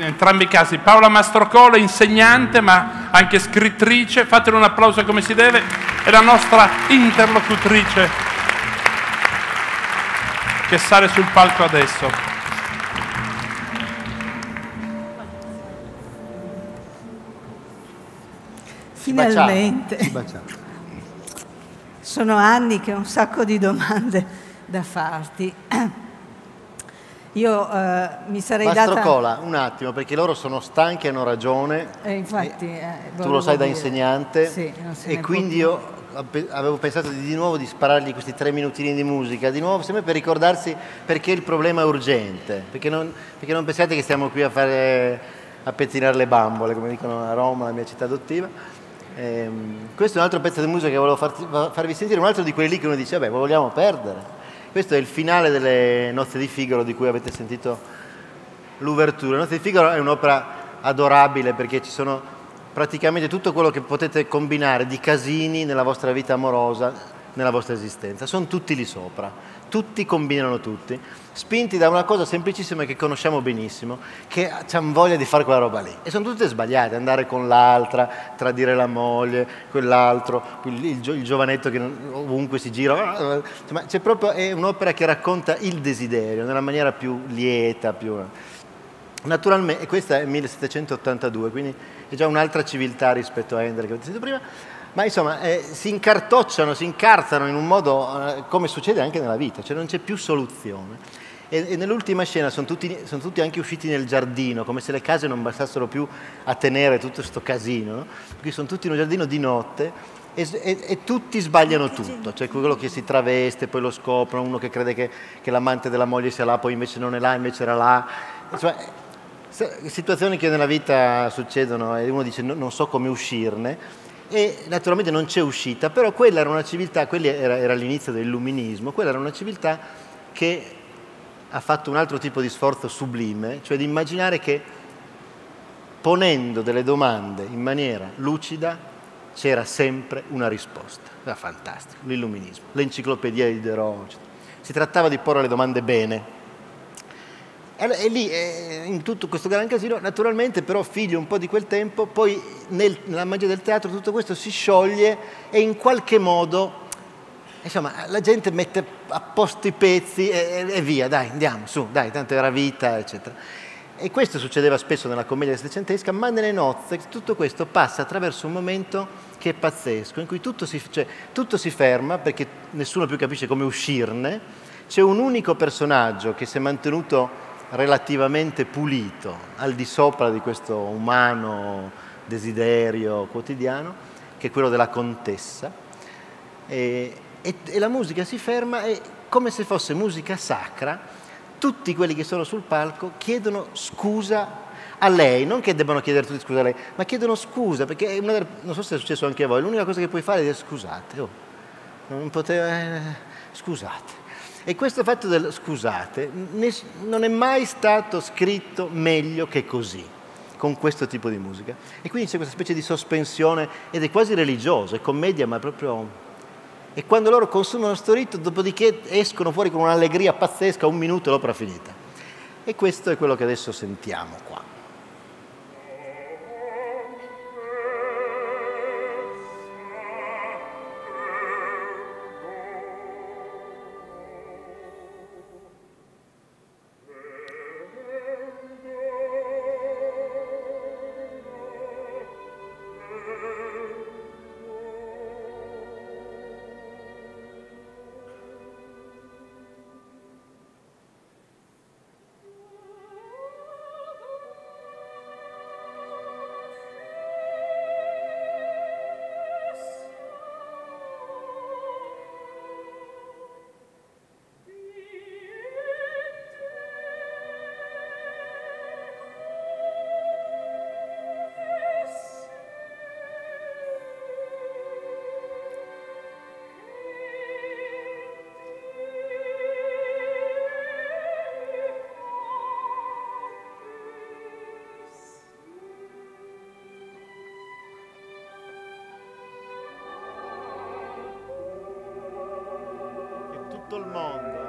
entrambi i casi. Paola Mastrocola, insegnante ma anche scrittrice, fatele un applauso come si deve, è la nostra interlocutrice che sale sul palco adesso. Finalmente. Ci baciamo. Sono anni che ho un sacco di domande da farti. Io mi sarei Mastrocola, un attimo, perché loro sono stanchi e hanno ragione. Infatti, tu lo sai da dire. insegnante. Sì, non se e ne quindi può io avevo pensato di nuovo di sparargli questi 3 minutini di musica, di nuovo sempre per ricordarsi perché il problema è urgente, perché non pensate che stiamo qui a pettinare le bambole, come dicono a Roma, la mia città adottiva. Questo è un altro pezzo di musica che volevo farvi sentire, un altro di quelli lì che uno dice, vabbè, lo vogliamo perdere. Questo è il finale delle Nozze di Figaro, di cui avete sentito l'ouverture. Nozze di Figaro è un'opera adorabile perché ci sono praticamente tutto quello che potete combinare di casini nella vostra vita amorosa, nella vostra esistenza. Sono tutti lì sopra, tutti combinano tutti, spinti da una cosa semplicissima che conosciamo benissimo, che hanno voglia di fare quella roba lì. E sono tutte sbagliate, andare con l'altra, tradire la moglie, quell'altro, il giovanetto che ovunque si gira. Insomma, è un'opera che racconta il desiderio nella maniera più lieta, più... Naturalmente, e questa è 1782, quindi è già un'altra civiltà rispetto a Handel che avete sentito prima, ma insomma si incartocciano, si incarzano in un modo come succede anche nella vita, cioè non c'è più soluzione. E nell'ultima scena sono tutti anche usciti nel giardino, come se le case non bastassero più a tenere tutto questo casino, no? Perché sono tutti in un giardino di notte e tutti sbagliano tutto, cioè quello che si traveste, poi lo scoprono, uno che crede che l'amante della moglie sia là, poi invece non è là, invece era là. Cioè, situazioni che nella vita succedono e uno dice non so come uscirne, e naturalmente non c'è uscita, però quella era una civiltà, era l'inizio dell'illuminismo, quella era una civiltà che ha fatto un altro tipo di sforzo sublime, cioè di immaginare che ponendo delle domande in maniera lucida c'era sempre una risposta. Era fantastico, l'illuminismo, l'enciclopedia di Diderot. Si trattava di porre le domande bene. E lì, in tutto questo gran casino, naturalmente però figlio un po' di quel tempo, poi nella magia del teatro tutto questo si scioglie e in qualche modo, insomma, la gente mette a posto i pezzi e via, dai, andiamo, su, dai, tanto era vita, eccetera. E questo succedeva spesso nella commedia settecentesca, ma nelle nozze tutto questo passa attraverso un momento che è pazzesco, in cui tutto si ferma perché nessuno più capisce come uscirne, c'è un unico personaggio che si è mantenuto relativamente pulito al di sopra di questo umano desiderio quotidiano, che è quello della contessa, e la musica si ferma e come se fosse musica sacra tutti quelli che sono sul palco chiedono scusa a lei, non che debbano chiedere tutti scusa a lei, ma chiedono scusa, perché non so se è successo anche a voi, l'unica cosa che puoi fare è dire scusate, non poteva, scusate. E questo fatto del scusate non è mai stato scritto meglio che così, con questo tipo di musica. E quindi c'è questa specie di sospensione, ed è quasi religioso, è commedia, ma è proprio... E quando loro consumano sto rito, dopodiché escono fuori con un'allegria pazzesca, 1 minuto e l'opera finita. E questo è quello che adesso sentiamo qua. Tutto il mondo.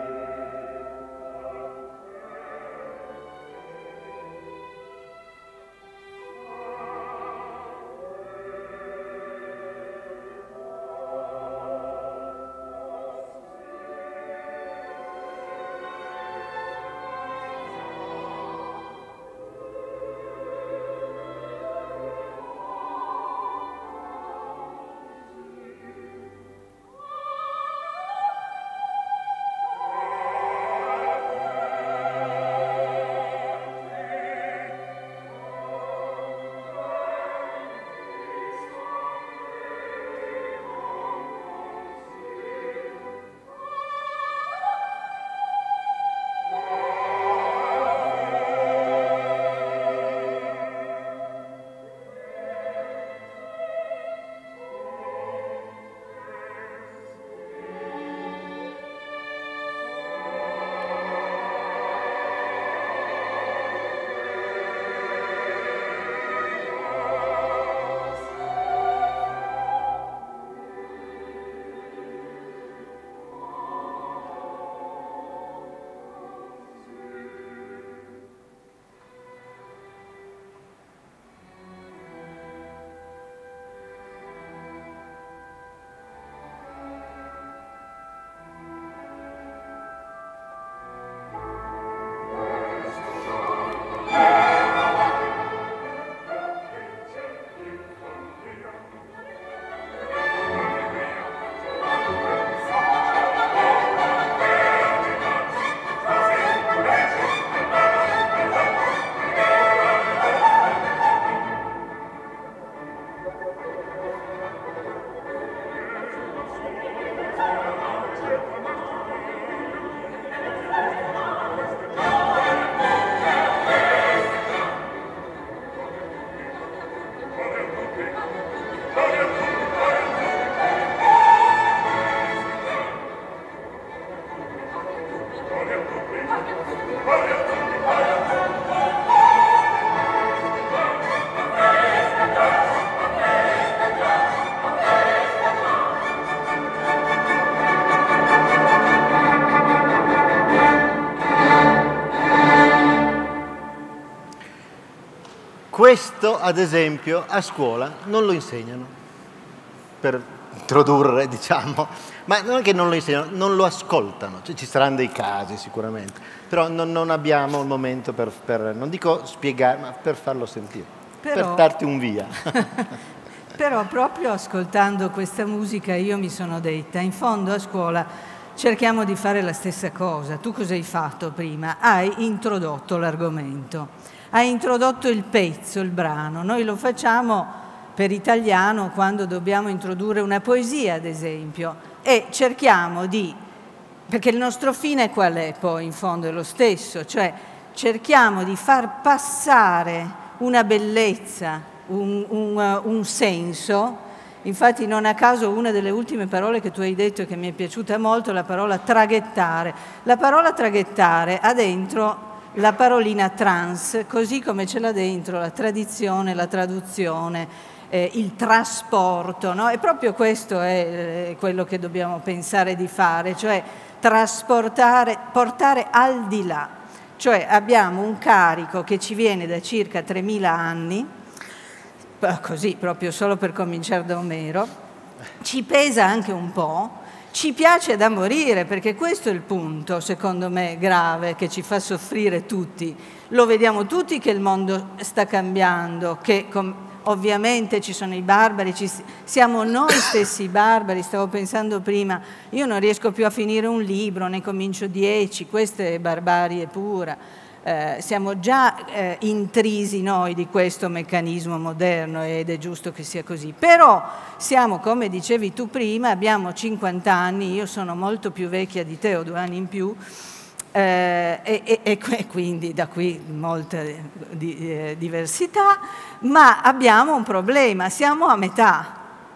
Questo, ad esempio, a scuola non lo insegnano, per introdurre, diciamo, ma non è che non lo insegnano, non lo ascoltano, cioè, ci saranno dei casi sicuramente, però non abbiamo il momento per non dico spiegare, ma per farlo sentire, per darti un via. Però proprio ascoltando questa musica io mi sono detta, in fondo a scuola cerchiamo di fare la stessa cosa. Tu cosa hai fatto prima? Hai introdotto l'argomento. Hai introdotto il pezzo, il brano. Noi lo facciamo per italiano quando dobbiamo introdurre una poesia, ad esempio, e cerchiamo di, perché il nostro fine qual è poi, in fondo è lo stesso, cioè cerchiamo di far passare una bellezza, un senso. Infatti non a caso una delle ultime parole che tu hai detto e che mi è piaciuta molto è la parola traghettare. La parola traghettare ha dentro la parolina trans, così come ce l'ha dentro la tradizione, la traduzione, il trasporto, no? E proprio questo è quello che dobbiamo pensare di fare, cioè trasportare, portare al di là. Cioè abbiamo un carico che ci viene da circa 3000 anni, così proprio solo per cominciare da Omero, ci pesa anche un po', ci piace da morire, perché questo è il punto, secondo me, grave, che ci fa soffrire tutti. Lo vediamo tutti che il mondo sta cambiando, che ovviamente ci sono i barbari, siamo noi stessi barbari. Stavo pensando prima, io non riesco più a finire un libro, ne comincio 10, questa è barbarie pura. Siamo già intrisi noi di questo meccanismo moderno ed è giusto che sia così. Però siamo, come dicevi tu prima, abbiamo 50 anni, io sono molto più vecchia di te, ho 2 anni in più, e quindi da qui molta diversità, ma abbiamo un problema, siamo a metà,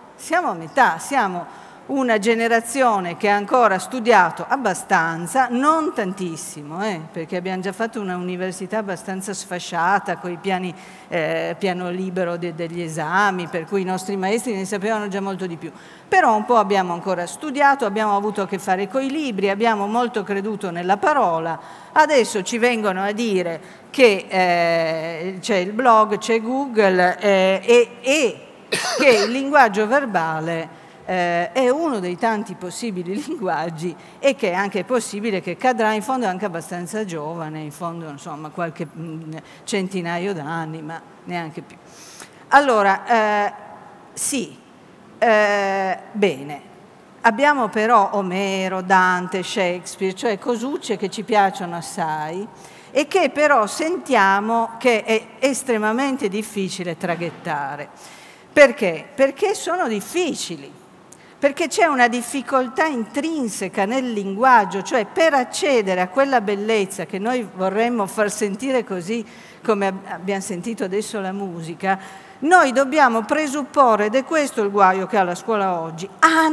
siamo una generazione che ha ancora studiato abbastanza, non tantissimo, perché abbiamo già fatto una università abbastanza sfasciata con i piano libero degli esami, per cui i nostri maestri ne sapevano già molto di più. Però un po' abbiamo ancora studiato, abbiamo avuto a che fare con i libri, abbiamo molto creduto nella parola, adesso ci vengono a dire che c'è il blog, c'è Google e che il linguaggio verbale è uno dei tanti possibili linguaggi e che è anche possibile che cadrà, in fondo è anche abbastanza giovane, in fondo insomma qualche centinaio d'anni, ma neanche più. Allora, sì, bene, abbiamo però Omero, Dante, Shakespeare, cioè cosucce che ci piacciono assai e che però sentiamo che è estremamente difficile traghettare. Perché? Perché sono difficili. Perché c'è una difficoltà intrinseca nel linguaggio, cioè per accedere a quella bellezza che noi vorremmo far sentire così come abbiamo sentito adesso la musica, noi dobbiamo presupporre, ed è questo il guaio che ha la scuola oggi,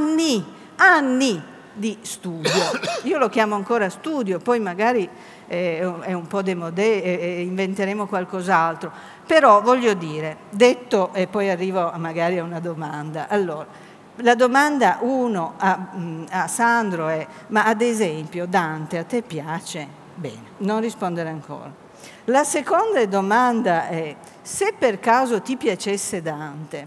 anni di studio. Io lo chiamo ancora studio, poi magari è un po' démodé e inventeremo qualcos'altro, però voglio dire, detto, e poi arrivo magari a una domanda, allora, la domanda uno a Sandro è: ma ad esempio Dante a te piace? Bene, non rispondere ancora. La seconda domanda è: se per caso ti piacesse Dante,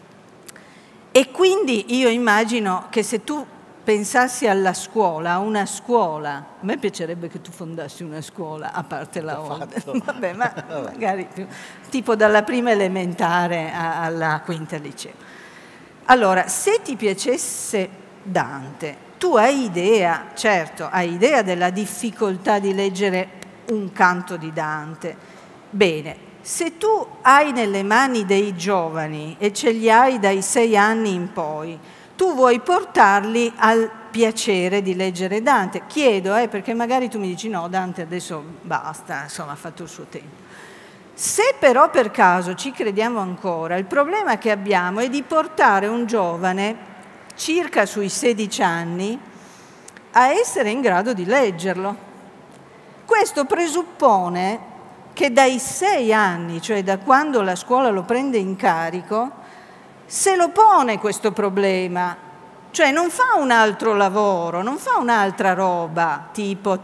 e quindi io immagino che se tu pensassi alla scuola, a una scuola, a me piacerebbe che tu fondassi una scuola, a parte la Ode, vabbè, ma magari più, tipo dalla prima elementare alla quinta liceo. Allora, se ti piacesse Dante, tu hai idea, certo, hai idea della difficoltà di leggere un canto di Dante. Bene, se tu hai nelle mani dei giovani e ce li hai dai 6 anni in poi, tu vuoi portarli al piacere di leggere Dante. Chiedo, perché magari tu mi dici no, Dante adesso basta, insomma ha fatto il suo tempo. Se però per caso ci crediamo ancora, il problema che abbiamo è di portare un giovane, circa sui 16 anni, a essere in grado di leggerlo. Questo presuppone che dai 6 anni, cioè da quando la scuola lo prende in carico, se lo pone questo problema, Cioè non fa un altro lavoro, non fa un'altra roba, tipo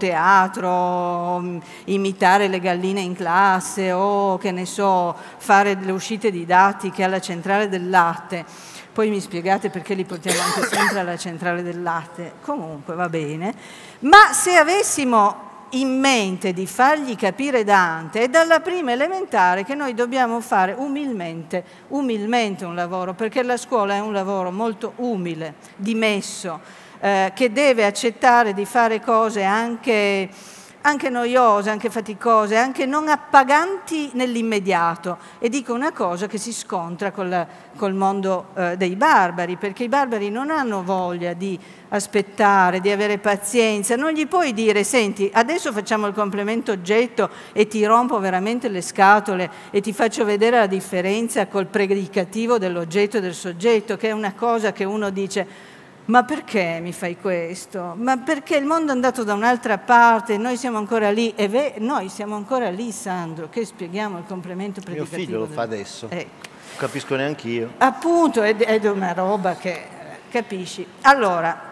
teatro, imitare le galline in classe o, che ne so, fare le uscite didattiche alla centrale del latte. Poi mi spiegate perché li portiamo anche sempre alla centrale del latte. Comunque va bene. Ma se avessimo in mente di fargli capire Dante, è dalla prima elementare che noi dobbiamo fare umilmente un lavoro, perché la scuola è un lavoro molto umile, dimesso, che deve accettare di fare cose anche noiose, anche faticose, anche non appaganti nell'immediato. E dico una cosa che si scontra col mondo dei barbari, perché i barbari non hanno voglia di aspettare, di avere pazienza. Non gli puoi dire: senti, adesso facciamo il complemento oggetto e ti rompo veramente le scatole e ti faccio vedere la differenza col predicativo dell'oggetto e del soggetto, che è una cosa che uno dice: ma perché mi fai questo? Ma perché il mondo è andato da un'altra parte, noi siamo ancora lì. E noi siamo ancora lì, Sandro, che spieghiamo il complemento predicativo. Mio figlio lo fa adesso, non capisco neanche io. Appunto, è una roba che capisci. Allora,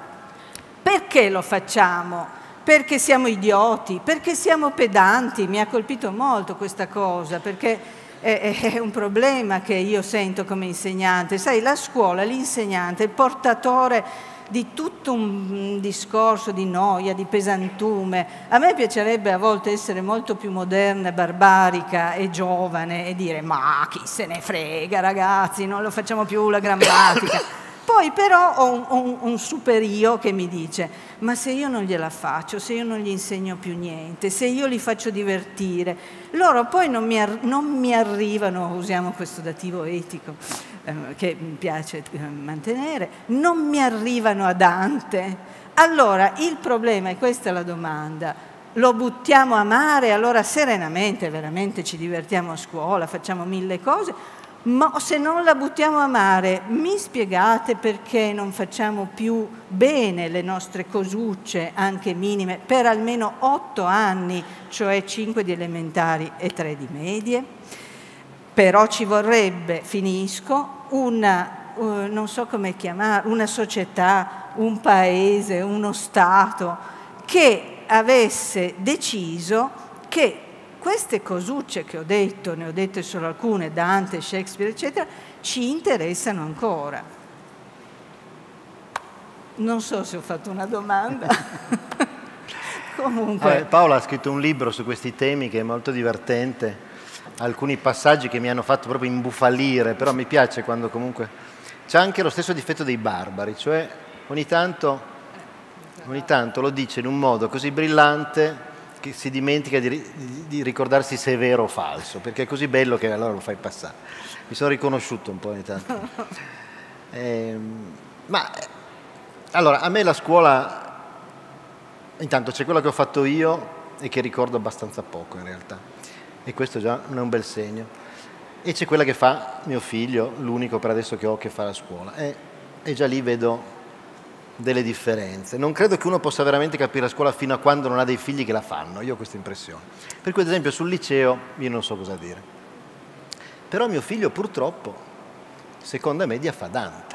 perché lo facciamo? Perché siamo idioti? Perché siamo pedanti? Mi ha colpito molto questa cosa, perché è un problema che io sento come insegnante. Sai, la scuola, l'insegnante, il portatore di tutto un discorso di noia, di pesantume. A me piacerebbe a volte essere molto più moderna, barbarica e giovane e dire: ma chi se ne frega, ragazzi, non lo facciamo più la grammatica. Poi però ho un super io che mi dice: ma se io non gliela faccio, se io non gli insegno più niente, se io li faccio divertire, loro poi non mi arrivano, usiamo questo dativo etico che mi piace mantenere, non mi arrivano a Dante. Allora il problema, e questa è la domanda: lo buttiamo a mare, allora serenamente, veramente ci divertiamo a scuola, facciamo 1000 cose, ma se non la buttiamo a mare, mi spiegate perché non facciamo più bene le nostre cosucce, anche minime, per almeno 8 anni, cioè 5 di elementari e 3 di medie? Però ci vorrebbe, finisco, non so come chiamare, una società, un paese, uno Stato che avesse deciso che queste cosucce che ho detto, ne ho dette solo alcune, Dante, Shakespeare, eccetera, ci interessano ancora. Non so se ho fatto una domanda. Comunque. Paola ha scritto un libro su questi temi che è molto divertente, alcuni passaggi che mi hanno fatto proprio imbufalire, però mi piace quando comunque c'è anche lo stesso difetto dei barbari, cioè ogni tanto lo dice in un modo così brillante che si dimentica di ricordarsi se è vero o falso, perché è così bello che allora lo fai passare. Mi sono riconosciuto un po' ogni tanto. Ma allora, a me la scuola, intanto c'è quella che ho fatto io e che ricordo abbastanza poco in realtà, e questo già non è un bel segno, e c'è quella che fa mio figlio, l'unico per adesso che ho che fa la scuola, e già lì vedo delle differenze. Non credo che uno possa veramente capire la scuola fino a quando non ha dei figli che la fanno, io ho questa impressione. Per cui ad esempio sul liceo io non so cosa dire. Però mio figlio purtroppo, seconda media, fa Dante.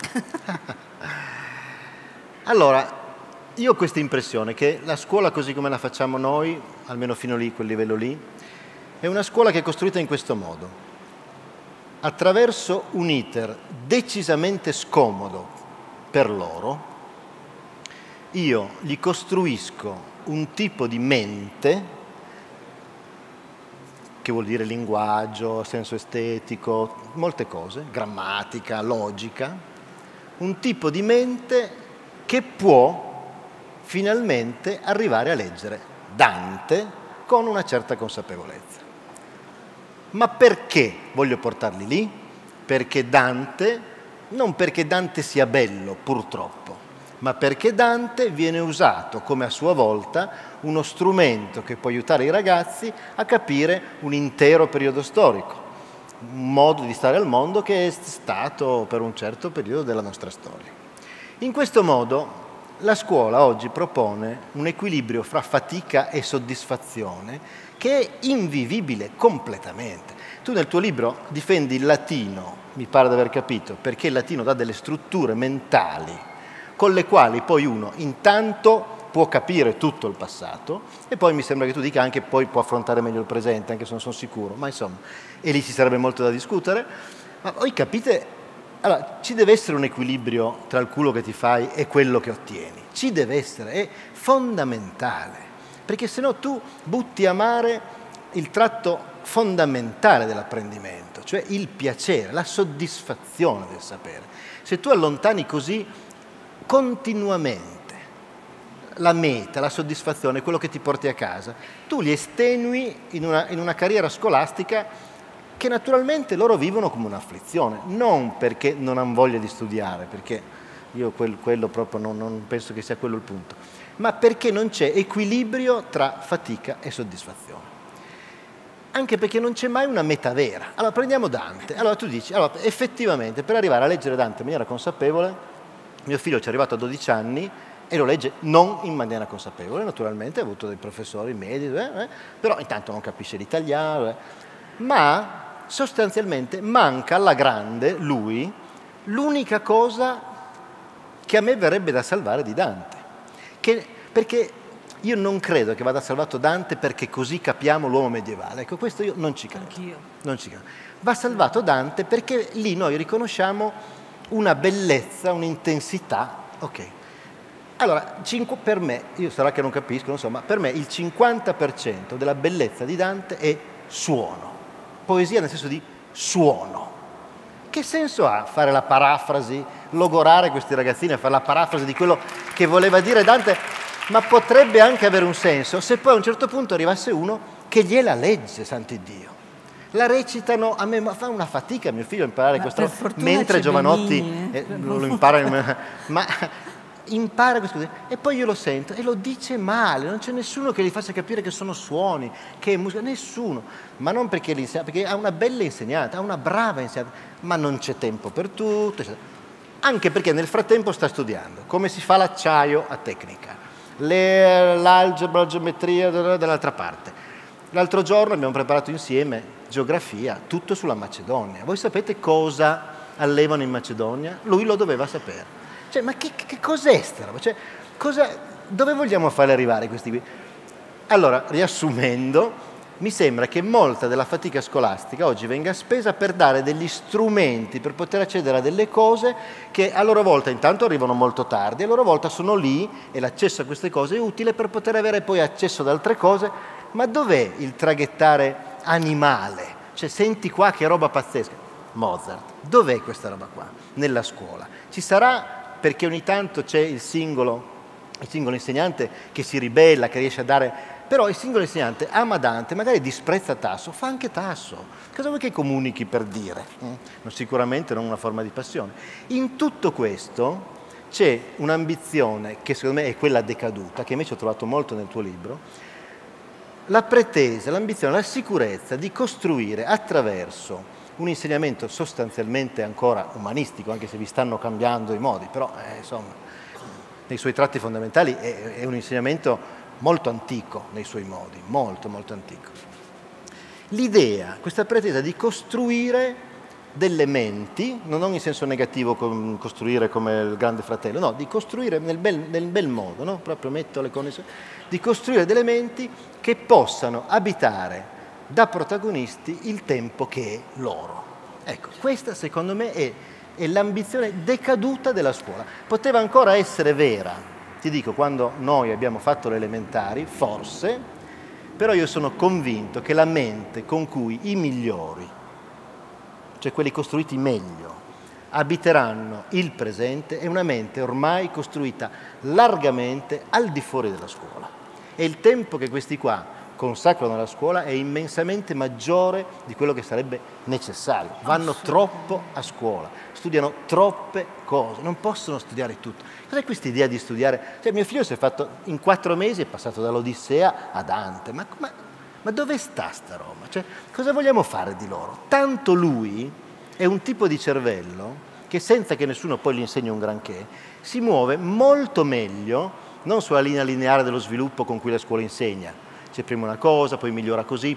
Allora, io ho questa impressione che la scuola così come la facciamo noi, almeno fino lì, quel livello lì, è una scuola che è costruita in questo modo. Attraverso un iter decisamente scomodo per loro, io gli costruisco un tipo di mente, che vuol dire linguaggio, senso estetico, molte cose, grammatica, logica, un tipo di mente che può finalmente arrivare a leggere Dante con una certa consapevolezza. Ma perché voglio portarli lì? Perché Dante, non perché Dante sia bello, purtroppo, ma perché Dante viene usato come a sua volta uno strumento che può aiutare i ragazzi a capire un intero periodo storico, un modo di stare al mondo che è stato per un certo periodo della nostra storia. In questo modo la scuola oggi propone un equilibrio fra fatica e soddisfazione che è invivibile completamente. Tu nel tuo libro difendi il latino, mi pare di aver capito, perché il latino dà delle strutture mentali con le quali poi uno intanto può capire tutto il passato e poi mi sembra che tu dica anche poi può affrontare meglio il presente, anche se non sono sicuro, ma insomma, e lì ci sarebbe molto da discutere. Ma voi capite, allora, ci deve essere un equilibrio tra il culo che ti fai e quello che ottieni, ci deve essere, è fondamentale, perché se no tu butti a mare il tratto fondamentale dell'apprendimento, cioè il piacere, la soddisfazione del sapere. Se tu allontani così continuamente la meta, la soddisfazione, quello che ti porti a casa, tu li estenui in una carriera scolastica che naturalmente loro vivono come un'afflizione, non perché non hanno voglia di studiare, perché io quello proprio non penso che sia quello il punto, ma perché non c'è equilibrio tra fatica e soddisfazione. Anche perché non c'è mai una meta vera. Allora prendiamo Dante, allora tu dici, allora, effettivamente per arrivare a leggere Dante in maniera consapevole, mio figlio ci è arrivato a 12 anni, e lo legge non in maniera consapevole, naturalmente ha avuto dei professori medi, però intanto non capisce l'italiano, ma sostanzialmente manca alla grande lui l'unica cosa che a me verrebbe da salvare di Dante, perché io non credo che vada salvato Dante perché così capiamo l'uomo medievale, ecco questo io non ci credo. Anch'io. Non ci credo. Va salvato Dante perché lì noi riconosciamo una bellezza, un'intensità, ok. Allora, per me, io sarà che non capisco, non so, ma per me il 50% della bellezza di Dante è suono. Poesia nel senso di suono. Che senso ha fare la parafrasi, logorare questi ragazzini a fare la parafrasi di quello che voleva dire Dante? Ma potrebbe anche avere un senso se poi a un certo punto arrivasse uno che gliela legge, sant'Iddio. La recitano, a me fa una fatica mio figlio a imparare questo, mentre Giovanotti lo impara, ma impara questo e poi io lo sento e lo dice male, non c'è nessuno che gli faccia capire che sono suoni, che è musica, nessuno, ma non perché perché ha una bella insegnante, ha una brava insegnante, ma non c'è tempo per tutto, anche perché nel frattempo sta studiando come si fa l'acciaio a tecnica, l'algebra, la geometria dall'altra parte. L'altro giorno abbiamo preparato insieme geografia, tutto sulla Macedonia. Voi sapete cosa allevano in Macedonia? Lui lo doveva sapere. Cioè, ma che cos'è sta roba? Cioè, dove vogliamo farli arrivare questi qui? Allora, riassumendo, mi sembra che molta della fatica scolastica oggi venga spesa per dare degli strumenti per poter accedere a delle cose che a loro volta intanto arrivano molto tardi, a loro volta sono lì e l'accesso a queste cose è utile per poter avere poi accesso ad altre cose. Ma dov'è il traghettare animale? Cioè, senti qua che roba pazzesca. Mozart, dov'è questa roba qua? Nella scuola. Ci sarà perché ogni tanto c'è il singolo insegnante che si ribella, che riesce a dare, però il singolo insegnante ama Dante, magari disprezza Tasso, fa anche Tasso. Cosa vuoi che comunichi per dire? Sicuramente non una forma di passione. In tutto questo c'è un'ambizione che secondo me è quella decaduta, che invece ho trovato molto nel tuo libro, la pretesa, l'ambizione, la sicurezza di costruire attraverso un insegnamento sostanzialmente ancora umanistico, anche se vi stanno cambiando i modi, però insomma, nei suoi tratti fondamentali è un insegnamento molto antico nei suoi modi, molto molto antico. L'idea, questa pretesa di costruire delle menti, non in senso negativo costruire come il Grande Fratello, no, di costruire nel bel modo, no? Proprio metto le connessioni, di costruire delle menti che possano abitare da protagonisti il tempo che è loro. Ecco, questa secondo me è l'ambizione decaduta della scuola. Poteva ancora essere vera, ti dico, quando noi abbiamo fatto le elementari, forse, però io sono convinto che la mente con cui i migliori, cioè quelli costruiti meglio, abiteranno il presente, è una mente ormai costruita largamente al di fuori della scuola. E il tempo che questi qua consacrano alla scuola è immensamente maggiore di quello che sarebbe necessario. Vanno troppo a scuola, studiano troppe cose, non possono studiare tutto. Cos'è questa idea di studiare? Cioè, mio figlio si è fatto, in 4 mesi è passato dall'Odissea a Dante, ma dove sta sta roba? Cioè, cosa vogliamo fare di loro? Tanto lui è un tipo di cervello che senza che nessuno poi gli insegni un granché, si muove molto meglio, non sulla linea lineare dello sviluppo con cui la scuola insegna. C'è prima una cosa, poi migliora così,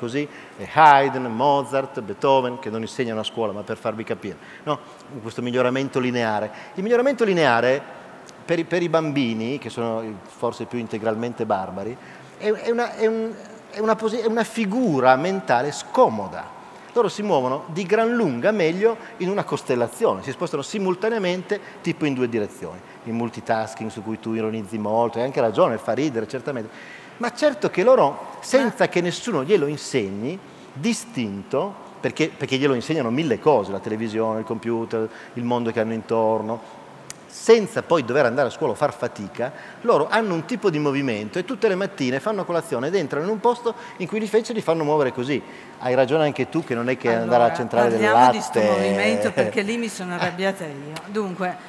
e Haydn, Mozart, Beethoven, che non insegnano a scuola, ma per farvi capire, no? Questo miglioramento lineare. Il miglioramento lineare per i bambini, che sono forse più integralmente barbari, è una figura mentale scomoda. Loro si muovono di gran lunga meglio in una costellazione, si spostano simultaneamente tipo in 2 direzioni. Il multitasking su cui tu ironizzi molto, hai anche ragione, fa ridere certamente, ma certo che loro, senza che nessuno glielo insegni, distinto, perché glielo insegnano 1000 cose, la televisione, il computer, il mondo che hanno intorno, senza poi dover andare a scuola o far fatica, loro hanno un tipo di movimento e tutte le mattine fanno colazione ed entrano in un posto in cui li fanno muovere così. Hai ragione anche tu che non è che andare alla centrale del latte... Parliamo di questo movimento perché lì mi sono arrabbiata io. Dunque,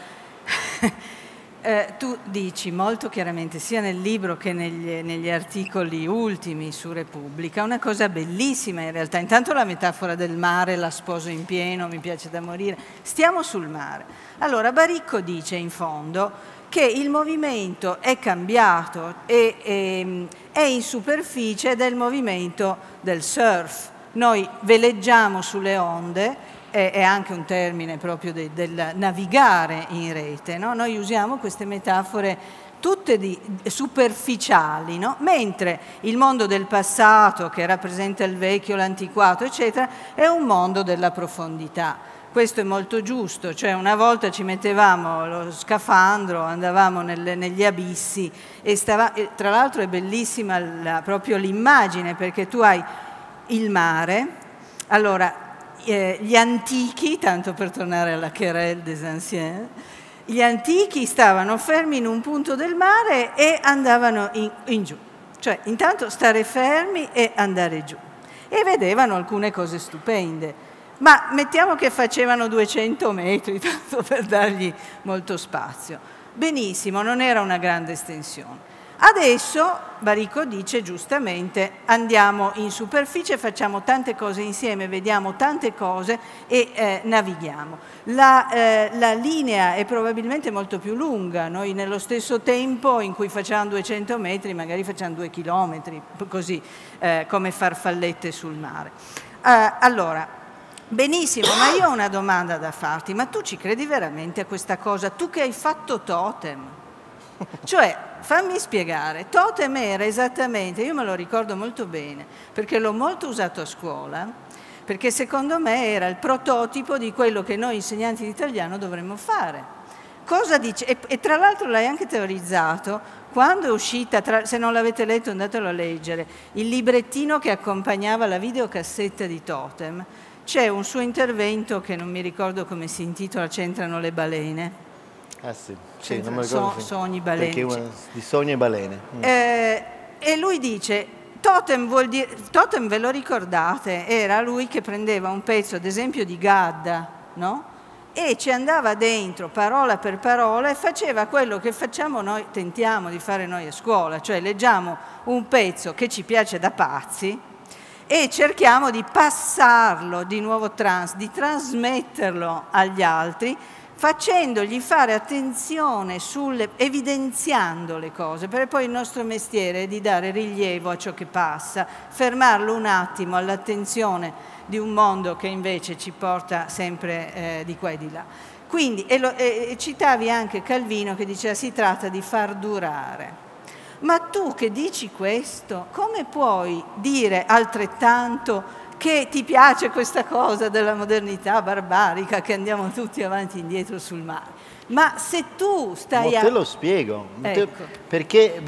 tu dici molto chiaramente, sia nel libro che negli articoli ultimi su Repubblica, una cosa bellissima in realtà. Intanto la metafora del mare la sposo in pieno, mi piace da morire. Stiamo sul mare. Allora, Baricco dice in fondo che il movimento è cambiato e è in superficie del movimento del surf. Noi veleggiamo sulle onde, è anche un termine proprio del navigare in rete, no? Noi usiamo queste metafore tutte superficiali, no? Mentre il mondo del passato, che rappresenta il vecchio, l'antiquato, eccetera, è un mondo della profondità. Questo è molto giusto, cioè una volta ci mettevamo lo scafandro, andavamo negli abissi e tra l'altro è bellissima proprio l'immagine, perché tu hai il mare, allora gli antichi, tanto per tornare alla querelle des anciens, gli antichi stavano fermi in un punto del mare e andavano in giù, cioè intanto stare fermi e andare giù, e vedevano alcune cose stupende. Ma mettiamo che facevano 200 metri, tanto per dargli molto spazio. Benissimo, non era una grande estensione. Adesso Baricco dice giustamente andiamo in superficie, facciamo tante cose insieme, vediamo tante cose e navighiamo. La linea è probabilmente molto più lunga, noi nello stesso tempo in cui facciamo 200 metri magari facciamo 2 chilometri, così come farfallette sul mare. Allora, benissimo, ma io ho una domanda da farti, ma tu ci credi veramente a questa cosa? Tu che hai fatto totem? Cioè, fammi spiegare, totem era esattamente, io me lo ricordo molto bene, perché l'ho molto usato a scuola, perché secondo me era il prototipo di quello che noi insegnanti di italiano dovremmo fare. Cosa dice? E tra l'altro l'hai anche teorizzato quando è uscita, se non l'avete letto andatelo a leggere, il librettino che accompagnava la videocassetta di Totem. C'è un suo intervento che non mi ricordo come si intitola, C'entrano le balene. Ah sì, non mi ricordo. Sogni, balene. Di sogni e balene. E lui dice, totem vuol dire, totem ve lo ricordate, era lui che prendeva un pezzo ad esempio di Gadda, no? E ci andava dentro parola per parola e faceva quello che facciamo noi, tentiamo di fare noi a scuola, cioè leggiamo un pezzo che ci piace da pazzi e cerchiamo di passarlo di nuovo di trasmetterlo agli altri, facendogli fare attenzione evidenziando le cose, perché poi il nostro mestiere è di dare rilievo a ciò che passa, fermarlo un attimo all'attenzione di un mondo che invece ci porta sempre di qua e di là. Quindi, citavi anche Calvino che diceva si tratta di far durare. Ma tu che dici questo, come puoi dire altrettanto che ti piace questa cosa della modernità barbarica, che andiamo tutti avanti e indietro sul mare? Ma se tu stai te lo spiego, ecco. Perché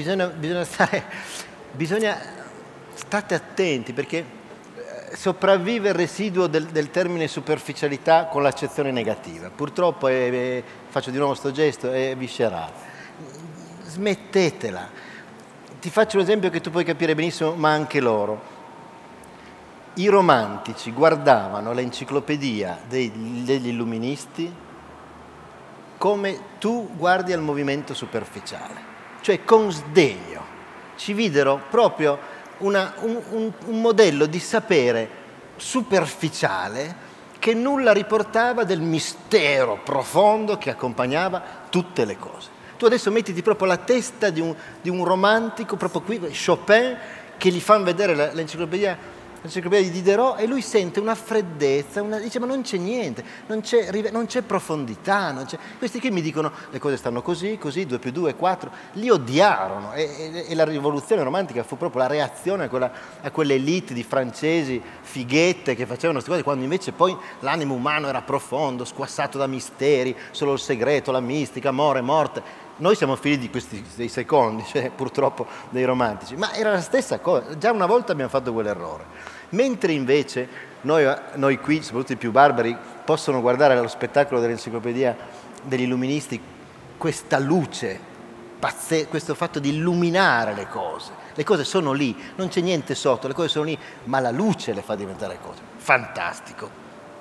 state attenti, perché sopravvive il residuo del termine superficialità con l'accezione negativa. Purtroppo, faccio di nuovo sto gesto, è viscerale. Smettetela. Ti faccio un esempio che tu puoi capire benissimo, ma anche loro. I romantici guardavano l'enciclopedia degli illuministi come tu guardi al movimento superficiale, cioè con sdegno. Ci videro proprio un modello di sapere superficiale che nulla riportava del mistero profondo che accompagnava tutte le cose. Tu adesso mettiti proprio la testa di un romantico, proprio qui, Chopin, che gli fanno vedere l'enciclopedia l'enciclopedia di Diderot, e lui sente una freddezza, dice ma non c'è niente, non c'è profondità, questi qui mi dicono le cose stanno così, 2 più 2 è 4, li odiarono e la rivoluzione romantica fu proprio la reazione a quelle elite di francesi fighette che facevano queste cose, quando invece poi l'animo umano era profondo, squassato da misteri, solo il segreto, la mistica, amore, morte. Noi siamo figli di dei secondi, cioè purtroppo dei romantici, ma era la stessa cosa, già una volta abbiamo fatto quell'errore. Mentre invece noi qui, soprattutto i più barbari, possono guardare allo spettacolo dell'enciclopedia degli illuministi questa luce pazzesca, questo fatto di illuminare le cose sono lì, non c'è niente sotto, le cose sono lì, ma la luce le fa diventare cose. Fantastico.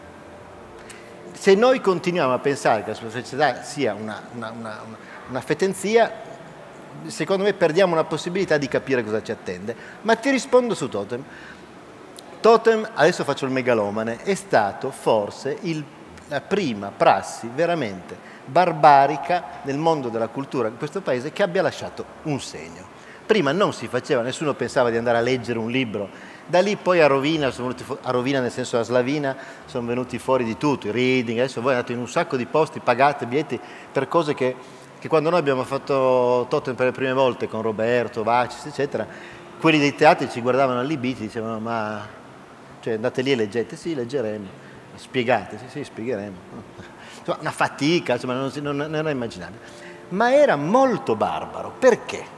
Se noi continuiamo a pensare che la società sia una fetenzia, secondo me perdiamo una possibilità di capire cosa ci attende. Ma ti rispondo su Totem. Totem, adesso faccio il megalomane, è stato forse la prima prassi veramente barbarica nel mondo della cultura in questo paese che abbia lasciato un segno. Prima non si faceva, nessuno pensava di andare a leggere un libro. Da lì poi a rovina nel senso a slavina, sono venuti fuori di tutto, i reading, adesso voi andate in un sacco di posti, pagate biglietti per cose che quando noi abbiamo fatto Totem per le prime volte con Roberto, Vacis, eccetera, quelli dei teatri ci guardavano allibiti, dicevano ma cioè, andate lì e leggete, sì leggeremo, spiegate, sì spiegheremo. Insomma, una fatica, insomma, non era immaginabile. Ma era molto barbaro, perché?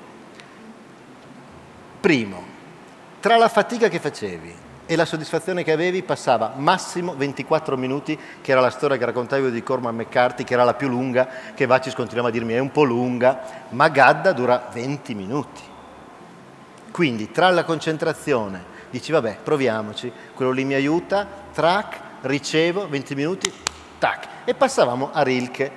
Primo, tra la fatica che facevi e la soddisfazione che avevi passava massimo 24 minuti, che era la storia che raccontavi di Cormac McCarthy, che era la più lunga, che Vacis continuava a dirmi è un po' lunga, ma Gadda dura 20 minuti. Quindi tra la concentrazione, dici vabbè proviamoci, quello lì mi aiuta, track, ricevo, 20 minuti, tac, e passavamo a Rilke,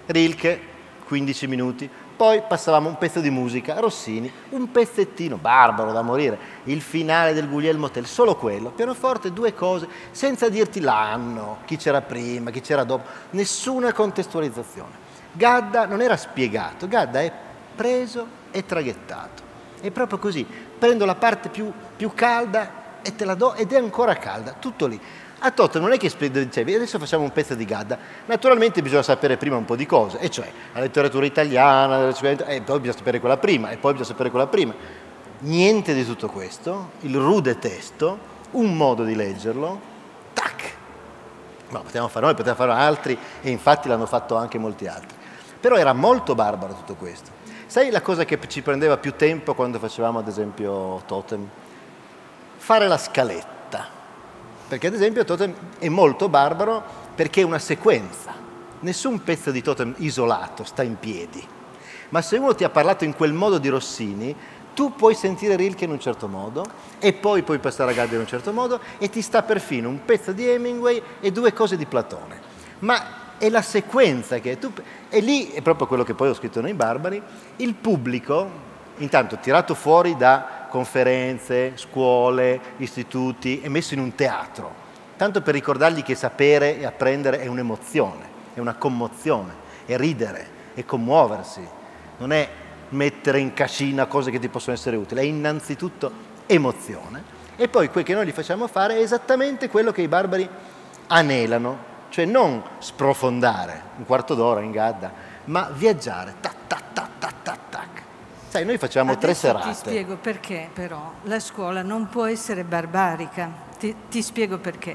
15 minuti, poi passavamo un pezzo di musica, Rossini, un pezzettino, barbaro da morire, il finale del Guglielmo Tell, solo quello, pianoforte, 2 cose, senza dirti l'anno, chi c'era prima, chi c'era dopo, nessuna contestualizzazione. Gadda non era spiegato, Gadda è preso e traghettato, è proprio così, prendo la parte più calda e te la do ed è ancora calda, tutto lì. A Totem non è che dicevi adesso facciamo un pezzo di Gadda, naturalmente bisogna sapere prima un po' di cose, e cioè la letteratura italiana, e poi bisogna sapere quella prima, e poi bisogna sapere quella prima. Niente di tutto questo, il rude testo, un modo di leggerlo, tac! Ma potevamo fare noi, potevamo fare altri, e infatti l'hanno fatto anche molti altri. Però era molto barbaro tutto questo. Sai la cosa che ci prendeva più tempo quando facevamo ad esempio Totem? Fare la scaletta. Perché ad esempio Totem è molto barbaro perché è una sequenza. Nessun pezzo di Totem isolato sta in piedi. Ma se uno ti ha parlato in quel modo di Rossini, tu puoi sentire Rilke in un certo modo e poi puoi passare a Gadda in un certo modo e ti sta perfino un pezzo di Hemingway e 2 cose di Platone. Ma è la sequenza che tu... E lì è proprio quello che poi ho scritto nei Barbari. Il pubblico, intanto tirato fuori da conferenze, scuole, istituti, è messo in un teatro, tanto per ricordargli che sapere e apprendere è un'emozione, è una commozione, è ridere, è commuoversi, non è mettere in cascina cose che ti possono essere utili, è innanzitutto emozione. E poi quel che noi gli facciamo fare è esattamente quello che i Barbari anelano, cioè non sprofondare un quarto d'ora in Gadda, ma viaggiare, tac, tac, tac, tac, tac, tac. Sai, noi facciamo 3 serate. Ti spiego perché però la scuola non può essere barbarica, ti spiego perché.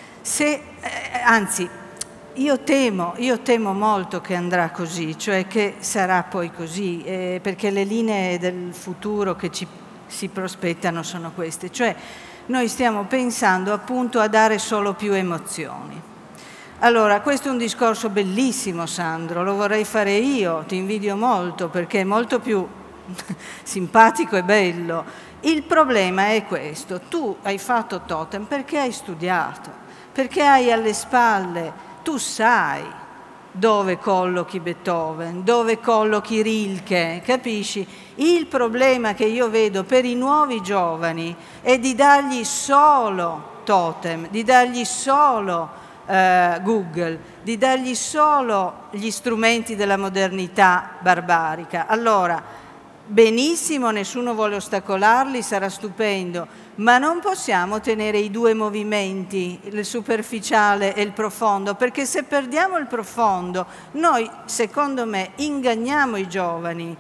Anzi, io temo molto che andrà così, cioè che sarà poi così, perché le linee del futuro che ci si prospettano sono queste, cioè noi stiamo pensando appunto a dare solo più emozioni. Allora, questo è un discorso bellissimo, Sandro, lo vorrei fare io, ti invidio molto perché è molto più simpatico e bello. Il problema è questo: tu hai fatto Totem perché hai studiato, perché hai alle spalle, tu sai dove collochi Beethoven, dove collochi Rilke, capisci? Il problema che io vedo per i nuovi giovani è di dargli solo Totem, di dargli solo Google, di dargli solo gli strumenti della modernità barbarica. Allora, benissimo, nessuno vuole ostacolarli, sarà stupendo, ma non possiamo tenere i due movimenti, il superficiale e il profondo, perché se perdiamo il profondo, noi, secondo me, inganniamo i giovani,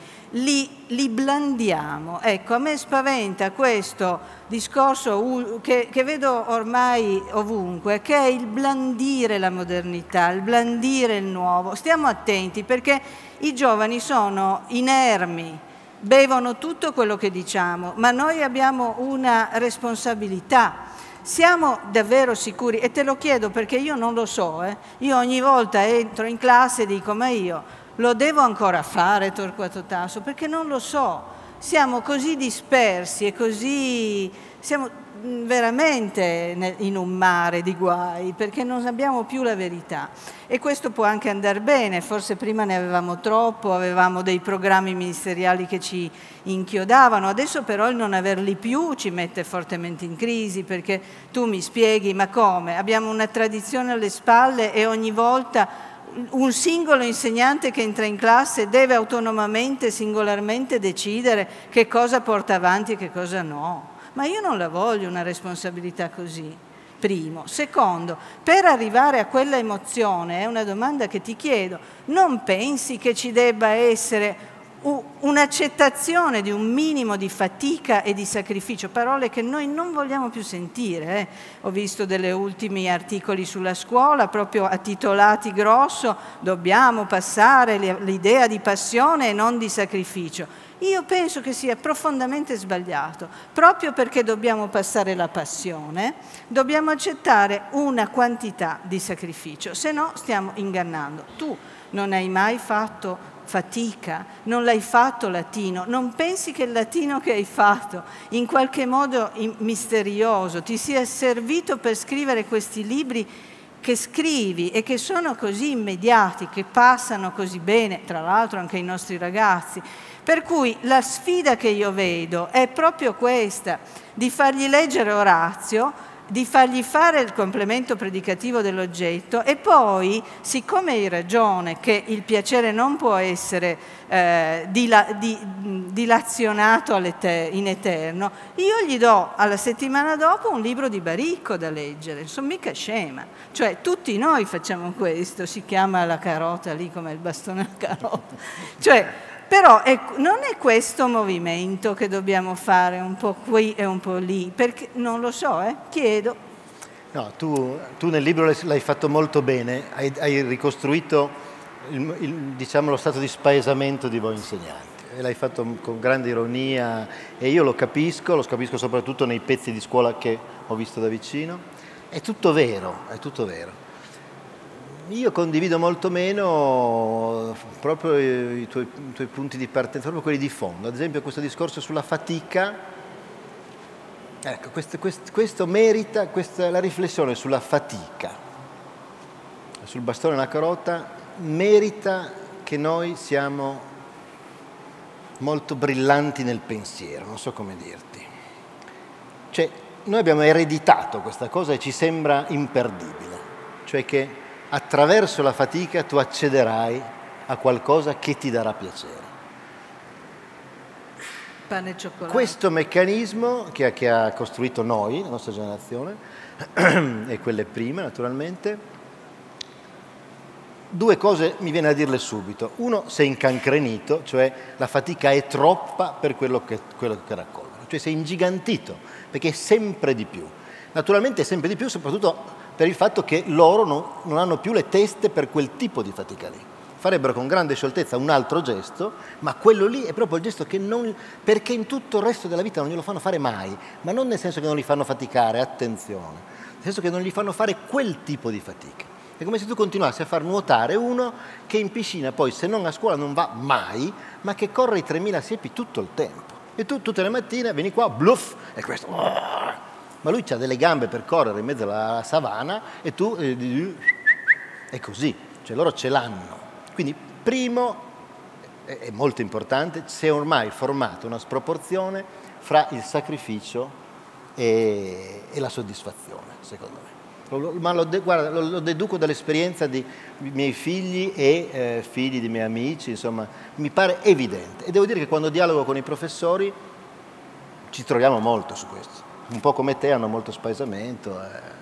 li blandiamo. Ecco, a me spaventa questo discorso che vedo ormai ovunque, che è il blandire la modernità, il blandire il nuovo. Stiamo attenti, perché i giovani sono inermi, bevono tutto quello che diciamo, ma noi abbiamo una responsabilità. Siamo davvero sicuri? E te lo chiedo perché io non lo so. Io ogni volta entro in classe e dico, ma io lo devo ancora fare Torquato Tasso? Perché non lo so. Siamo così dispersi e così... siamo veramente in un mare di guai, perché non abbiamo più la verità. E questo può anche andare bene, forse prima ne avevamo troppo, avevamo dei programmi ministeriali che ci inchiodavano, adesso però il non averli più ci mette fortemente in crisi, perché tu mi spieghi, ma come? Abbiamo una tradizione alle spalle e ogni volta un singolo insegnante che entra in classe deve autonomamente, singolarmente decidere che cosa porta avanti e che cosa no. Ma io non la voglio una responsabilità così, primo. Secondo, per arrivare a quella emozione, è una domanda che ti chiedo, non pensi che ci debba essere un'accettazione di un minimo di fatica e di sacrificio, parole che noi non vogliamo più sentire. Ho visto degli ultimi articoli sulla scuola, proprio titolati grosso, dobbiamo passare l'idea di passione e non di sacrificio. Io penso che sia profondamente sbagliato, proprio perché dobbiamo passare la passione, dobbiamo accettare una quantità di sacrificio, se no stiamo ingannando. Tu non hai mai fatto fatica, non l'hai fatto latino, non pensi che il latino che hai fatto in qualche modo misterioso ti sia servito per scrivere questi libri che scrivi e che sono così immediati, che passano così bene, tra l'altro anche ai nostri ragazzi. Per cui la sfida che io vedo è proprio questa, di fargli leggere Orazio, di fargli fare il complemento predicativo dell'oggetto e poi, siccome hai ragione che il piacere non può essere dilazionato in eterno, io gli do alla settimana dopo un libro di Baricco da leggere, non sono mica scema. Cioè tutti noi facciamo questo, si chiama la carota lì come il bastone alla carota. Cioè, però non è questo movimento che dobbiamo fare un po' qui e un po' lì, perché non lo so, chiedo. No, tu nel libro l'hai fatto molto bene, hai ricostruito diciamo, lo stato di spaesamento di voi insegnanti, e l'hai fatto con grande ironia e io lo capisco soprattutto nei pezzi di scuola che ho visto da vicino. È tutto vero, è tutto vero. Io condivido molto meno proprio i tuoi punti di partenza, proprio quelli di fondo. Ad esempio questo discorso sulla fatica, ecco, questo merita, la riflessione sulla fatica, sul bastone e la carota, merita che noi siamo molto brillanti nel pensiero, non so come dirti. Cioè, noi abbiamo ereditato questa cosa e ci sembra imperdibile, cioè che attraverso la fatica tu accederai a qualcosa che ti darà piacere. Pane e cioccolato. Questo meccanismo che ha costruito noi, la nostra generazione, e quelle prime naturalmente, due cose mi viene a dirle subito. Uno, sei incancrenito, cioè la fatica è troppa per quello che raccolgono, cioè sei ingigantito, perché è sempre di più. Naturalmente è sempre di più, soprattutto per il fatto che loro non hanno più le teste per quel tipo di fatica lì. Farebbero con grande scioltezza un altro gesto, ma quello lì è proprio il gesto che non... perché in tutto il resto della vita non glielo fanno fare mai, ma non nel senso che non li fanno faticare, attenzione, nel senso che non gli fanno fare quel tipo di fatica. È come se tu continuassi a far nuotare uno che in piscina poi, se non a scuola, non va mai, ma che corre i 3000 siepi tutto il tempo. E tu tutte le mattine vieni qua, bluff, e questo... ma lui ha delle gambe per correre in mezzo alla savana e tu è così, cioè loro ce l'hanno. Quindi primo, è molto importante, si è ormai formata una sproporzione fra il sacrificio e la soddisfazione, secondo me. ma guarda, lo deduco dall'esperienza di miei figli e figli di miei amici, insomma, mi pare evidente. E devo dire che quando dialogo con i professori ci troviamo molto su questo. Un po' come te, hanno molto spaesamento.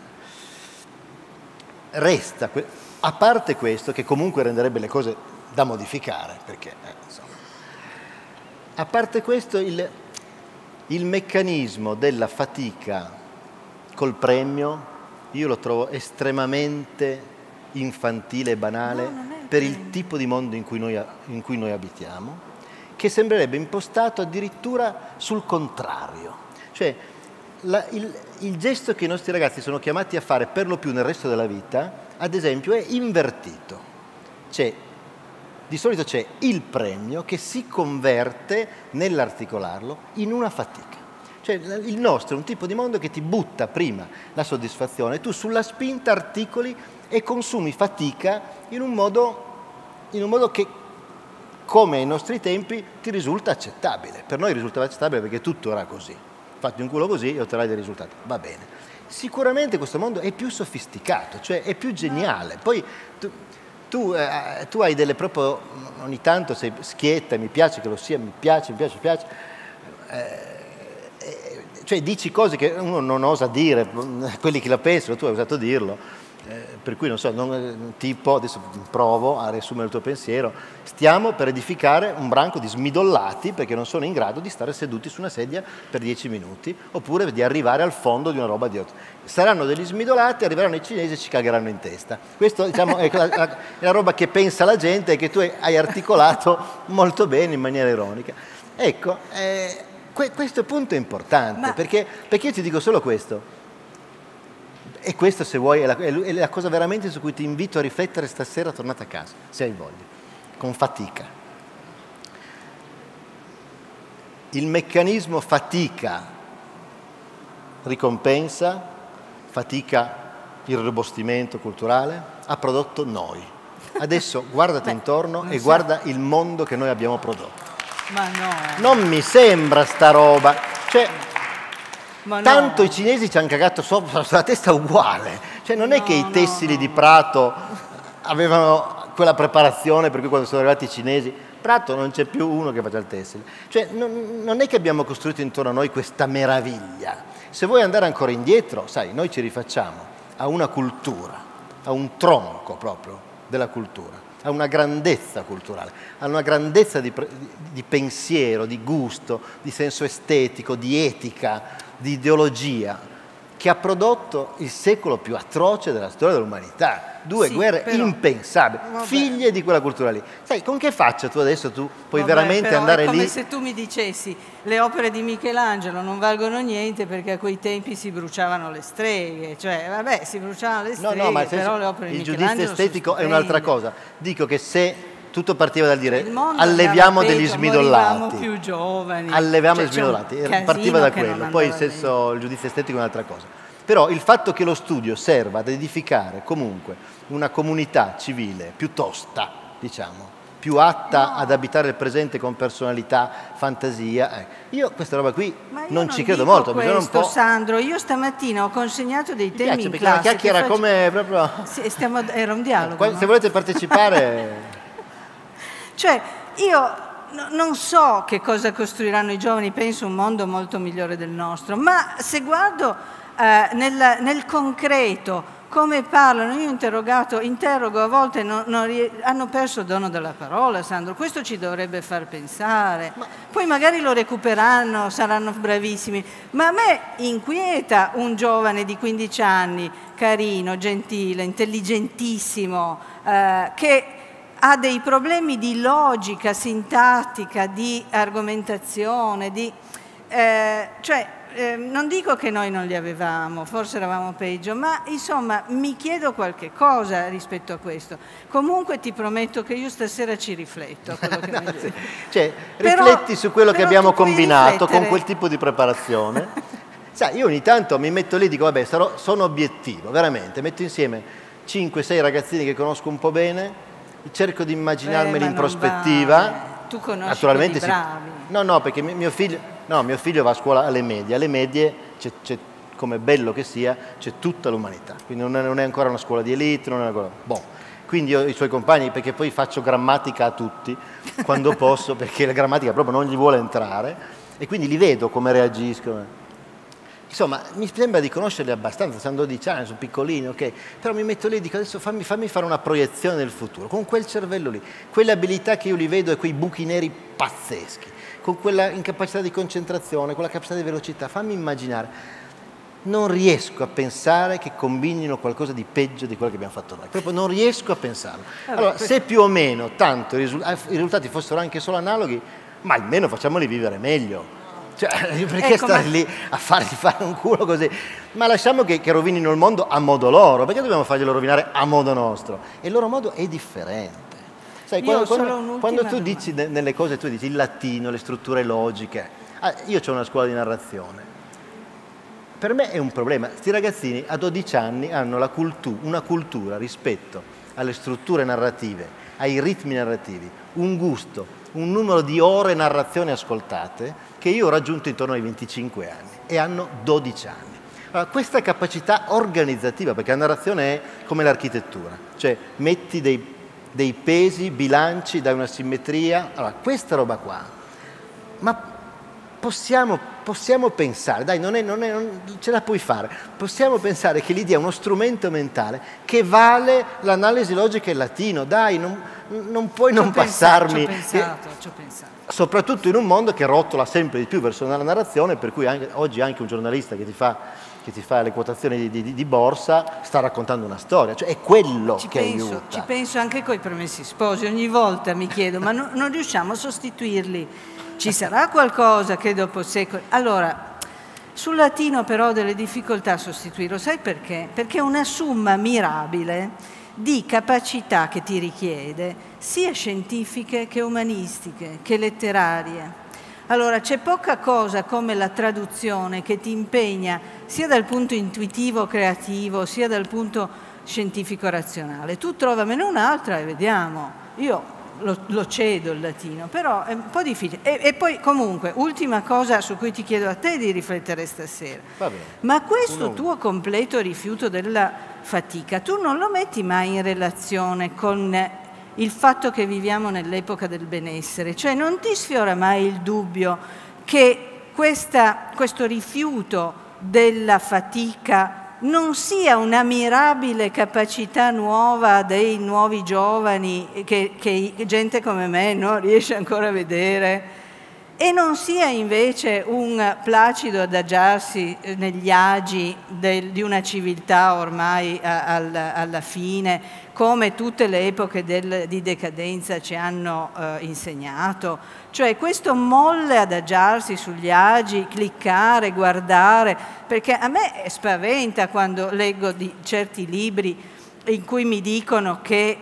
Resta, a parte questo, che comunque renderebbe le cose da modificare, perché, insomma, a parte questo, il meccanismo della fatica col premio io lo trovo estremamente infantile e banale per il tipo di mondo in cui noi abitiamo, che sembrerebbe impostato addirittura sul contrario. Cioè, il gesto che i nostri ragazzi sono chiamati a fare per lo più nel resto della vita, ad esempio, è invertito. Di solito c'è il premio che si converte nell'articolarlo in una fatica. Cioè, il nostro è un tipo di mondo che ti butta prima la soddisfazione, tu sulla spinta articoli e consumi fatica in un modo che, come ai nostri tempi, ti risulta accettabile. Per noi risultava accettabile perché tutto era così. Fatti un culo così e otterrai dei risultati. Va bene. Sicuramente questo mondo è più sofisticato, cioè è più geniale. Poi tu hai delle proprio, ogni tanto sei schietta, mi piace che lo sia, mi piace. Cioè dici cose che uno non osa dire, quelli che la pensano, tu hai osato dirlo, per cui non so, tipo, adesso provo a riassumere il tuo pensiero, stiamo per edificare un branco di smidollati perché non sono in grado di stare seduti su una sedia per 10 minuti, oppure di arrivare al fondo di una roba di 8. Saranno degli smidolati, arriveranno i cinesi e ci cagheranno in testa. Questo, diciamo, è la roba che pensa la gente e che tu hai articolato molto bene in maniera ironica. Ecco, questo punto è importante, perché io ti dico solo questo, e questo, se vuoi, è la cosa veramente su cui ti invito a riflettere stasera tornata a casa, se hai voglia, con fatica. Il meccanismo fatica, ricompensa, fatica, irrobustimento culturale, ha prodotto noi. Adesso guardati intorno e guarda il mondo che noi abbiamo prodotto. Ma no. Non mi sembra sta roba. Cioè, Ma tanto no. i cinesi ci hanno cagato sopra sulla testa uguale. Cioè, non è che i tessili di Prato avevano quella preparazione per cui quando sono arrivati i cinesi, Prato non c'è più uno che faccia il tessile. Cioè, non è che abbiamo costruito intorno a noi questa meraviglia. Se vuoi andare ancora indietro, sai, noi ci rifacciamo a una cultura, a un tronco proprio della cultura, a una grandezza culturale, a una grandezza di pensiero, di gusto, di senso estetico, di etica, di ideologia, che ha prodotto il secolo più atroce della storia dell'umanità. Due guerre impensabili, figlie di quella cultura lì. Sai, con che faccia tu puoi veramente andare lì? È come se tu mi dicessi le opere di Michelangelo non valgono niente perché a quei tempi si bruciavano le streghe. Cioè, vabbè, si bruciavano le streghe, ma però le opere di il Michelangelo giudizio estetico è un'altra cosa. Dico che se tutto partiva dal dire alleviamo degli smidollati, più giovani, alleviamo gli smidollati, partiva da quello, poi il giudizio estetico è un'altra cosa. Però il fatto che lo studio serva ad edificare comunque una comunità civile più tosta, diciamo, più atta ad abitare il presente con personalità, fantasia, io questa roba qui non ci credo molto. Questo, un po'... Sandro, io stamattina ho consegnato dei temi in perché classe. la chiacchiera come proprio... Sì, era un dialogo. Se volete partecipare... Cioè, io non so che cosa costruiranno i giovani, penso un mondo molto migliore del nostro, ma se guardo nel concreto come parlano, io interrogo, a volte hanno perso il dono della parola, Sandro, questo ci dovrebbe far pensare, poi magari lo recuperanno, saranno bravissimi, ma a me inquieta un giovane di 15 anni, carino, gentile, intelligentissimo, che ha dei problemi di logica, sintattica, di argomentazione, non dico che noi non li avevamo, forse eravamo peggio, ma insomma mi chiedo qualche cosa rispetto a questo. Comunque ti prometto che io stasera ci rifletto a quello che mi dici. Cioè, rifletti su quello che abbiamo combinato con quel tipo di preparazione. Sai, io ogni tanto mi metto lì e dico, vabbè, sono obiettivo, veramente, metto insieme 5-6 ragazzini che conosco un po' bene, cerco di immaginarmeli in prospettiva. Vale. Tu conosci naturalmente bravi. No, perché mio figlio va a scuola alle medie c'è come bello che sia, c'è tutta l'umanità. Quindi non è ancora una scuola di elite, non è ancora... Boh. Quindi io i suoi compagni, perché poi faccio grammatica a tutti, quando posso, perché la grammatica proprio non gli vuole entrare, e quindi li vedo come reagiscono. Insomma, mi sembra di conoscerli abbastanza, sono 12 anni, sono piccolini, ok? Però mi metto lì e dico, adesso fammi fare una proiezione del futuro, con quel cervello lì, quelle abilità che io li vedo e quei buchi neri pazzeschi, con quella incapacità di concentrazione, quella capacità di velocità, fammi immaginare. Non riesco a pensare che combinino qualcosa di peggio di quello che abbiamo fatto noi, proprio non riesco a pensarlo. Allora, se più o meno tanto i risultati fossero anche solo analoghi, ma almeno facciamoli vivere meglio. Cioè, perché stare lì a fargli fare un culo così? Ma lasciamo che rovinino il mondo a modo loro, perché dobbiamo farglielo rovinare a modo nostro? E il loro modo è differente. Sai, quando tu dici nelle cose, tu dici il latino, le strutture logiche. Io ho una scuola di narrazione. Per me è un problema. Questi ragazzini a 12 anni hanno una cultura rispetto alle strutture narrative, ai ritmi narrativi, un gusto, un numero di ore narrazione ascoltate che io ho raggiunto intorno ai 25 anni e hanno 12 anni. Allora, questa capacità organizzativa, perché la narrazione è come l'architettura, cioè metti dei pesi, bilanci, dai una simmetria, allora questa roba qua, ma possiamo pensare, dai, non ce la puoi fare, possiamo pensare che l'idea è uno strumento mentale che vale l'analisi logica in latino, dai, non puoi non passarmi. Ci ho pensato. Soprattutto in un mondo che rotola sempre di più verso la narrazione, per cui oggi anche un giornalista che ti fa le quotazioni di borsa sta raccontando una storia, cioè è quello che aiuta. Ci penso anche coi Promessi Sposi, ogni volta mi chiedo, ma non riusciamo a sostituirli? Ci sarà qualcosa che dopo secoli... Allora, sul latino però ho delle difficoltà a sostituirlo, sai perché? Perché è una somma mirabile di capacità che ti richiede, sia scientifiche che umanistiche, che letterarie. Allora, c'è poca cosa come la traduzione che ti impegna sia dal punto intuitivo, creativo, sia dal punto scientifico-razionale. Tu trovamene un'altra e vediamo. Io lo cedo il latino, però è un po' difficile. E poi comunque, ultima cosa su cui ti chiedo a te di riflettere stasera. Va bene. Ma questo tuo completo rifiuto della fatica, tu non lo metti mai in relazione con il fatto che viviamo nell'epoca del benessere? Cioè non ti sfiora mai il dubbio che questo rifiuto della fatica non sia una mirabile capacità nuova dei nuovi giovani che gente come me non riesce ancora a vedere, e non sia invece un placido adagiarsi negli agi di una civiltà ormai alla fine, come tutte le epoche di decadenza ci hanno insegnato. Cioè questo molle adagiarsi sugli agi, cliccare, guardare, perché a me spaventa quando leggo di certi libri in cui mi dicono che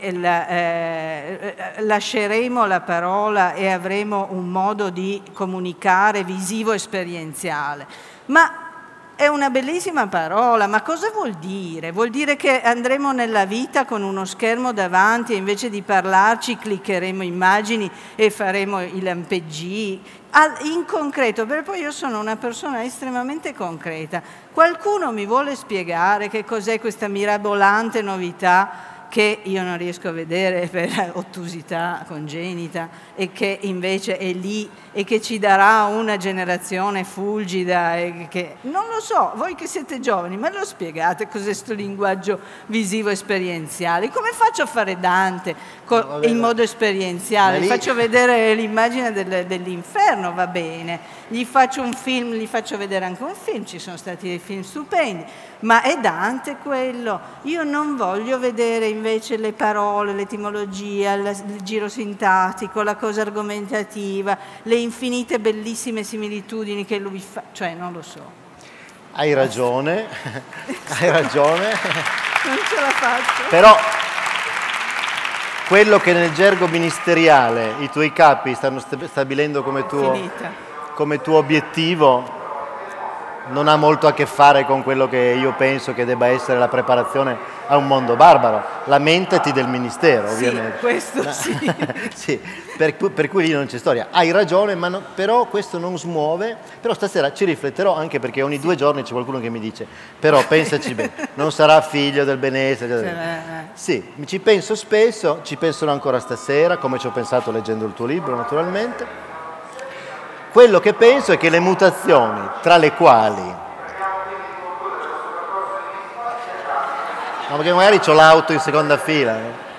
lasceremo la parola e avremo un modo di comunicare visivo esperienziale. Ma è una bellissima parola, ma cosa vuol dire? Vuol dire che andremo nella vita con uno schermo davanti e invece di parlarci cliccheremo immagini e faremo i lampeggi in concreto, perché poi io sono una persona estremamente concreta. Qualcuno mi vuole spiegare che cos'è questa mirabolante novità che io non riesco a vedere per ottusità congenita e che invece è lì e che ci darà una generazione fulgida e che... Non lo so, voi che siete giovani, me lo spiegate cos'è sto linguaggio visivo esperienziale? Come faccio a fare Dante in modo esperienziale? Gli faccio vedere l'immagine dell'inferno, va bene. Gli faccio un film, gli faccio vedere anche un film, ci sono stati dei film stupendi, ma è Dante quello. Io non voglio vedere invece le parole, l'etimologia, il giro sintattico, la cosa argomentativa, le infinite bellissime similitudini che lui fa, cioè non lo so. Hai ragione, hai ragione. Non ce la faccio. Però quello che nel gergo ministeriale i tuoi capi stanno stabilendo come tuo obiettivo non ha molto a che fare con quello che io penso che debba essere la preparazione a un mondo barbaro. Lamentati del ministero, ovviamente. Sì, questo sì. Sì, per cui lì non c'è storia. Hai ragione, ma però questo non smuove. Però stasera ci rifletterò, anche perché ogni 2 giorni c'è qualcuno che mi dice però pensaci bene, non sarà figlio del benessere. Sì, ci penso spesso, ci penserò ancora stasera, come ci ho pensato leggendo il tuo libro, naturalmente. Quello che penso è che le mutazioni, tra le quali... No, perché magari c'ho l'auto in seconda fila.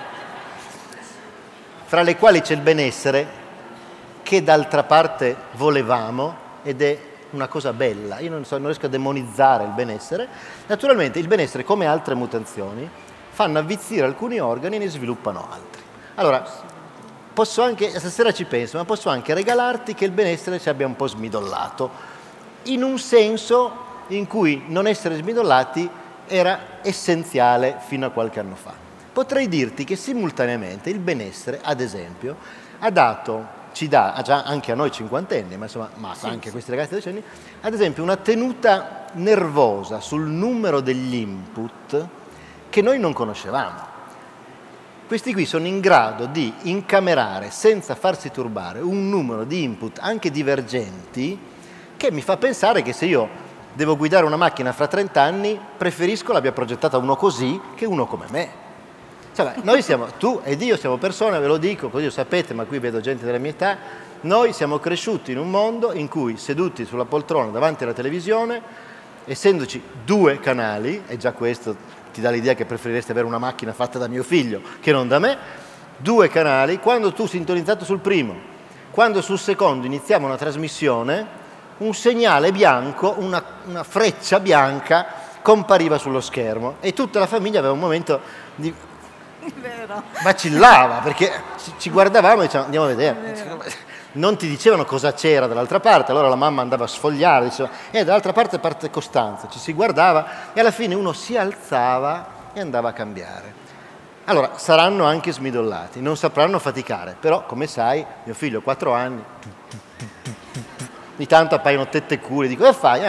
Fra le quali c'è il benessere, che d'altra parte volevamo, ed è una cosa bella. Io non riesco a demonizzare il benessere. Naturalmente il benessere, come altre mutazioni, fanno avvizzire alcuni organi e ne sviluppano altri. Allora... posso anche, stasera ci penso, ma posso anche regalarti che il benessere ci abbia un po' smidollato, in un senso in cui non essere smidollati era essenziale fino a qualche anno fa. Potrei dirti che simultaneamente il benessere, ad esempio, ci dà già anche a noi cinquantenni, ma insomma, anche a questi ragazzi decenni, ad esempio una tenuta nervosa sul numero degli input che noi non conoscevamo. Questi qui sono in grado di incamerare senza farsi turbare un numero di input anche divergenti che mi fa pensare che se io devo guidare una macchina fra 30 anni preferisco l'abbia progettata uno così che uno come me. Cioè, noi siamo, tu ed io siamo persone, ve lo dico, così lo sapete, ma qui vedo gente della mia età, noi siamo cresciuti in un mondo in cui seduti sulla poltrona davanti alla televisione, essendoci 2 canali, e già questo ti dà l'idea che preferiresti avere una macchina fatta da mio figlio che non da me, 2 canali, quando tu sintonizzato sul primo, quando sul secondo iniziamo una trasmissione, un segnale bianco, una freccia bianca compariva sullo schermo e tutta la famiglia aveva un momento di... vacillava, perché ci guardavamo e dicevamo andiamo a vedere. Non ti dicevano cosa c'era dall'altra parte, allora la mamma andava a sfogliare, diceva dall'altra parte Costanza, ci si guardava e alla fine uno si alzava e andava a cambiare. Allora, saranno anche smidollati, non sapranno faticare, però come sai, mio figlio ha 4 anni, ogni tanto appaiono tette culle, dico, cosa fai?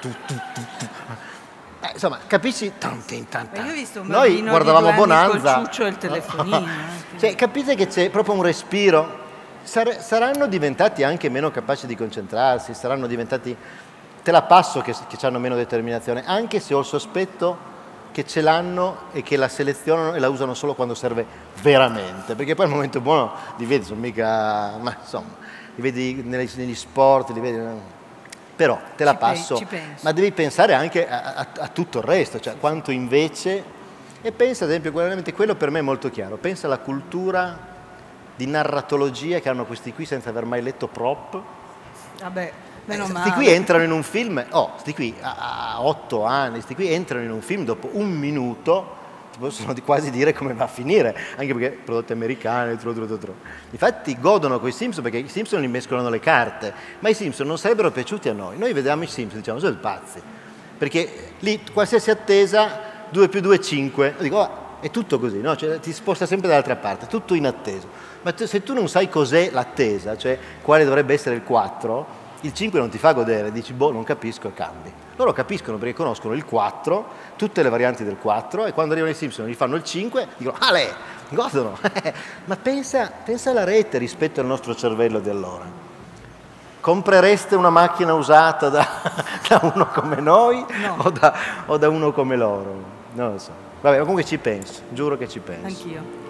Insomma, capisci? Io ho visto un Noi guardavamo Bonanza. Col ciuccio e il telefonino. Cioè, capite che c'è proprio un respiro. Saranno diventati anche meno capaci di concentrarsi, saranno diventati, te la passo che hanno meno determinazione, anche se ho il sospetto che ce l'hanno e che la selezionano e la usano solo quando serve veramente, perché poi al momento buono li vedi, sono mica, ma insomma, li vedi negli sport, li vedi, però te la passo, ma devi pensare anche a tutto il resto, cioè quanto invece, e pensa ad esempio, quello per me è molto chiaro, pensa alla cultura di narratologia che hanno questi qui senza aver mai letto prop. Vabbè, meno male. Questi qui entrano in un film, questi qui a 8 anni, questi qui entrano in un film dopo 1 minuto, ti possono quasi dire come va a finire, anche perché prodotti americani, Infatti godono quei Simpson perché i Simpson li mescolano le carte, ma i Simpson non sarebbero piaciuti a noi. Noi vediamo i Simpson e diciamo, sono pazzi, perché lì qualsiasi attesa, 2 più 2 è 5, dico, è tutto così, no? Cioè, ti sposta sempre dall'altra parte, tutto inatteso. Ma se tu non sai cos'è l'attesa, cioè quale dovrebbe essere il 4, il 5 non ti fa godere, dici non capisco e cambi. Loro capiscono perché conoscono il 4, tutte le varianti del 4 e quando arrivano i Simpson gli fanno il 5, dicono godono. Ma pensa alla rete rispetto al nostro cervello di allora. Comprereste una macchina usata da uno come noi? No. o da uno come loro? Non lo so. Vabbè, comunque ci penso, giuro che ci penso. Anch'io.